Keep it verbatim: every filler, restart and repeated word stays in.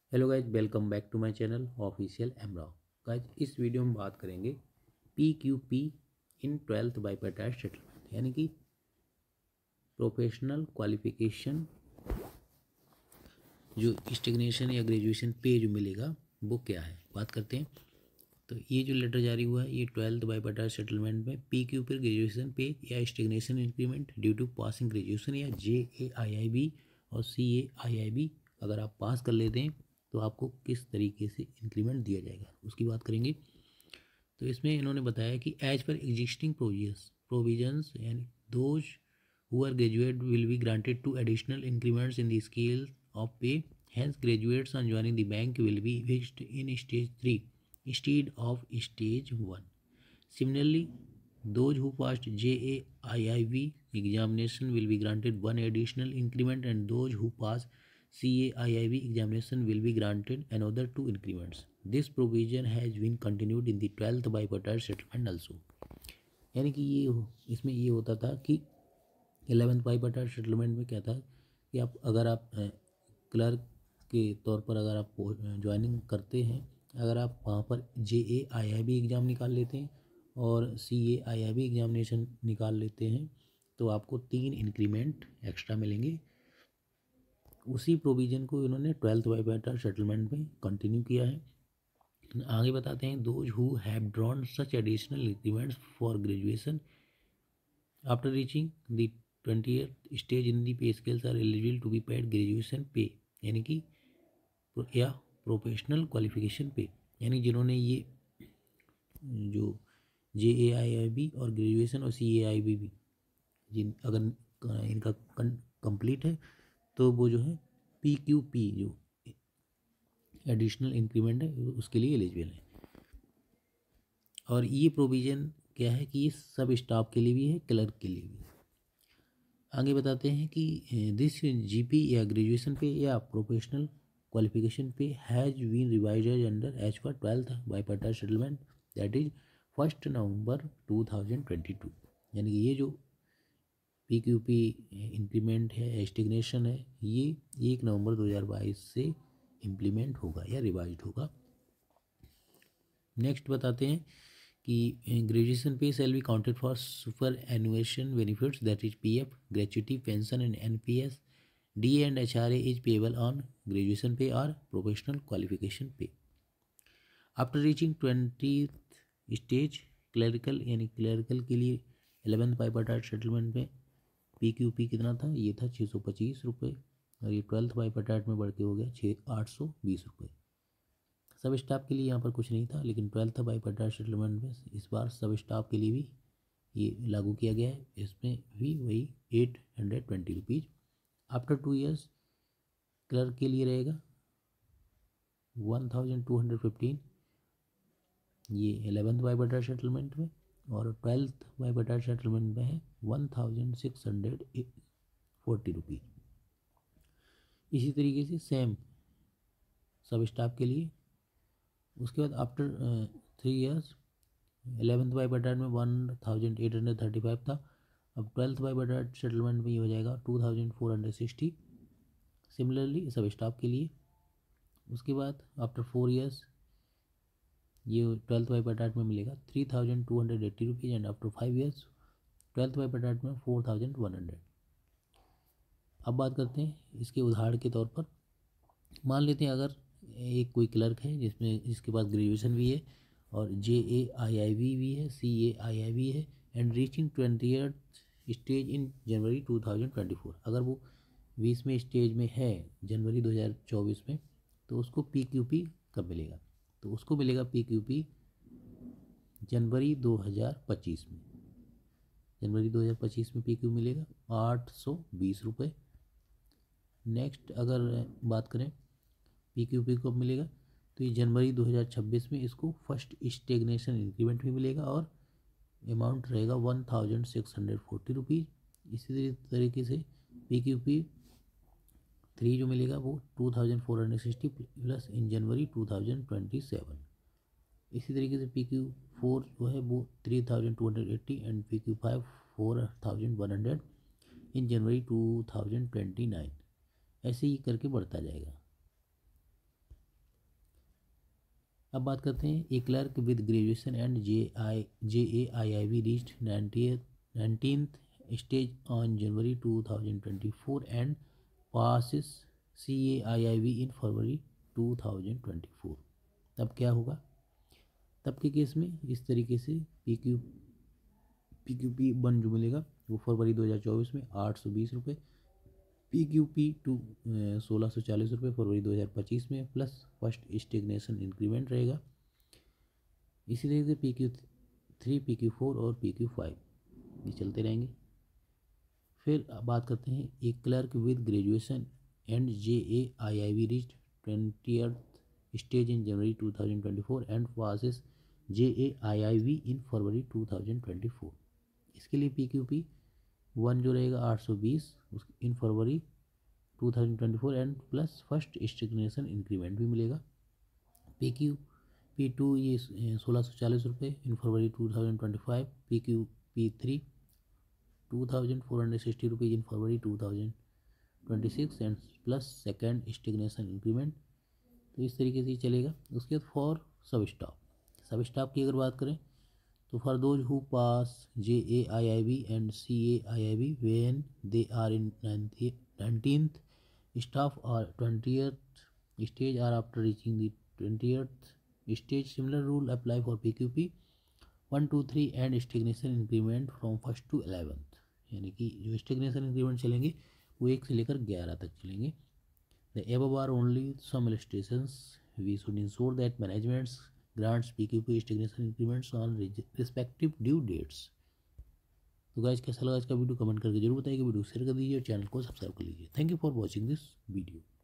Hello guys, welcome back to my channel official एमराव। Guys, इस video में बात करेंगे P Q P in twelfth bipartite settlement, यानी कि प्रोफेशनल क्वालिफिकेशन जो स्टेग्नेशन या ग्रेजुएशन पे जो मिलेगा वो क्या है, बात करते हैं। तो ये जो लेटर जारी हुआ है ये ट्वेल्थ बाइपेटाइट सेटलमेंट में P Q P graduation pay या stagnation increment due to passing graduation या J A I I B और सी ए आई आई बी अगर आप पास कर लेते हैं तो आपको किस तरीके से इंक्रीमेंट दिया जाएगा उसकी बात करेंगे। तो इसमें इन्होंने बताया कि as per existing provisions provisions यानी those who are graduate will be granted two additional increments in the scale of pay. Hence, graduates on joining the bank will be fixed in stage three instead of stage one. Similarly, those who passed J A I I B examination will be granted one additional increment, and those who pass C A I I B examination will be granted another two increments. This provision has been continued in the twelfth bipartite settlement also. यानी कि ये इसमें ये होता था कि eleventh bipartite settlement में क्या था कि आप अगर आप क्लर्क के तौर पर अगर आप ज्वाइनिंग करते हैं, अगर आप वहाँ पर जे A I I B exam निकाल लेते हैं और सी A I I B examination निकाल लेते हैं तो आपको तीन इंक्रीमेंट एक्स्ट्रा मिलेंगे। उसी प्रोविज़न को इन्होंने ट्वेल्थ बाइपार्टाइट सेटलमेंट में कंटिन्यू किया है। आगे बताते हैं, those who have drawn such additional increments for graduation after reaching the twentieth stage in the pay scales are eligible to be paid graduation pay, यानी कि या प्रोफेशनल क्वालिफिकेशन पे। यानी जिन्होंने ये जो जे ए आई आई बी और graduation और सी ए आई बी भी जिन अगर इनका कंप्लीट है तो वो जो है पी क्यू पी जो एडिशनल इंक्रीमेंट है उसके लिए एलिजिबल है। और ये प्रोविज़न क्या है कि ये सब स्टाफ के लिए भी है, क्लर्क के लिए भी। आगे बताते हैं कि दिस जीपी या ग्रेजुएशन पे या professional qualification pay has been revised under as per twelfth bipartite settlement that is first November two thousand twenty two. यानी कि ये जो पी क्यू पी इंक्रीमेंट है, स्टेग्नेशन है, ये एक नवंबर दो हज़ार बाईस से इम्प्लीमेंट होगा या रिवाइज्ड होगा। नेक्स्ट बताते हैं कि graduation pay shall be counted for superannuation benefits that is P F, gratuity, pension and N P S, D A and H R A is payable on graduation pay और professional qualification pay. After reaching twenty stage clerical यानी clerical के लिए eleventh bipartite settlement में P Q P कितना था, ये था छः सौ पच्चीस रुपये और ये ट्वेल्थ बाइपार्टाइट में बढ़ के हो गया छः आठ सौ बीस रुपये। सब स्टाफ के लिए यहाँ पर कुछ नहीं था, लेकिन ट्वेल्थ बाइपार्टाइट सेटलमेंट में इस बार सब स्टाफ के लिए भी ये लागू किया गया है। इसमें भी वही eight hundred twenty rupees after two years clerk के लिए रहेगा one thousand two hundred fifteen, ये एलेवेंथ बाइपार्टाइट सेटलमेंट में, और ट्वेल्थ बाइपार्टाइट सेटलमेंट में है one thousand six hundred forty rupees. इसी तरीके से सेम सब स्टाफ के लिए। उसके बाद after three years eleventh bipartite में one thousand eight hundred thirty five था, अब ट्वेल्थ बाइपार्टाइट सेटलमेंट में ये हो जाएगा two thousand four hundred sixty, similarly sub staff के लिए। उसके बाद आफ्टर फोर इयर्स ये ट्वेल्थ बाइपार्टाइट में मिलेगा three thousand two hundred eighty rupees and after five years twelfth bipartite में फोर थाउजेंड वन हंड्रेड। अब बात करते हैं इसके उदाहरण के तौर पर। मान लेते हैं अगर एक कोई क्लर्क है जिसमें जिसके पास ग्रेजुएशन भी है और जे ए आई आई बी भी है, C A I I B है and reaching twenty stage in January two thousand twenty four. अगर वो बीसवें स्टेज में है जनवरी दो हज़ार चौबीस में तो उसको पी क्यू पी कब मिलेगा, तो उसको मिलेगा पी क्यू पी जनवरी दो हज़ार पच्चीस में। जनवरी दो हज़ार पच्चीस में पी क्यू मिलेगा आठ सौ बीस रुपये। नेक्स्ट अगर बात करें पी क्यू पी कब मिलेगा, तो ये जनवरी दो हज़ार छब्बीस में इसको फर्स्ट स्टेग्नेशन इंक्रीमेंट भी मिलेगा और अमाउंट रहेगा one thousand six hundred forty rupees. इसी तरीके से पी क्यू पी थ्री जो मिलेगा वो two thousand four hundred sixty plus in January two thousand twenty seven. इसी तरीके से पी क्यू फोर जो है वो three thousand two hundred eighty and P Q five four thousand one hundred in January two thousand twenty nine. ऐसे ही करके बढ़ता जाएगा। अब बात करते हैं A clerk with graduation and J I J A I I B reached nineteenth stage on January two thousand twenty four and passes C A I I B in February two thousand twenty four. तब क्या होगा? तब के case में इस तरीके से P Q P Q P one जो मिलेगा वो फरवरी दो हज़ार चौबीस में आठ सौ बीस रुपये, पी क्यू पी टू सोलह सौ चालीस रुपये फरवरी दो हज़ार पच्चीस में प्लस फर्स्ट स्टेगनेशन इंक्रीमेंट रहेगा। इसी तरीके से P Q three P Q four और पी क्यू फाइव ये चलते रहेंगे। फिर बात करते हैं A clerk with graduation and J A I I B reached twentieth stage in January two thousand twenty four and passes J A I I B in February two thousand twenty four. इसके लिए P Q P one जो रहेगा आठ सौ बीस उस in February two thousand twenty four and plus first stagnation increment भी मिलेगा। पी क्यू पी टू ये सोलह सौ चालीस रुपये in February two thousand twenty five, P Q P three two thousand four hundred sixty rupees in February two thousand twenty six and plus second stagnation increment. तो इस तरीके से चलेगा। उसके बाद फॉर सब स्टाफ सब स्टाफ की अगर बात करें तो for those who pass J A I I B and C A I I B when they are in nineteenth staff और twentieth stage or after reaching the twentieth stage similar rule apply for P Q P one two three and stagnation increment from first to eleventh. यानी कि जो stagnation increment चलेंगे वो एक से लेकर ग्यारह तक चलेंगे। The above are only some illustrations we should ensure that managements grants P Q P stagnation increments on respective due dates. तो गाइस कैसा लगा इसका वीडियो कमेंट करके जरूर बताइए, वीडियो शेयर कर दीजिए और चैनल को सब्सक्राइब कर लीजिए। Thank you for watching this video.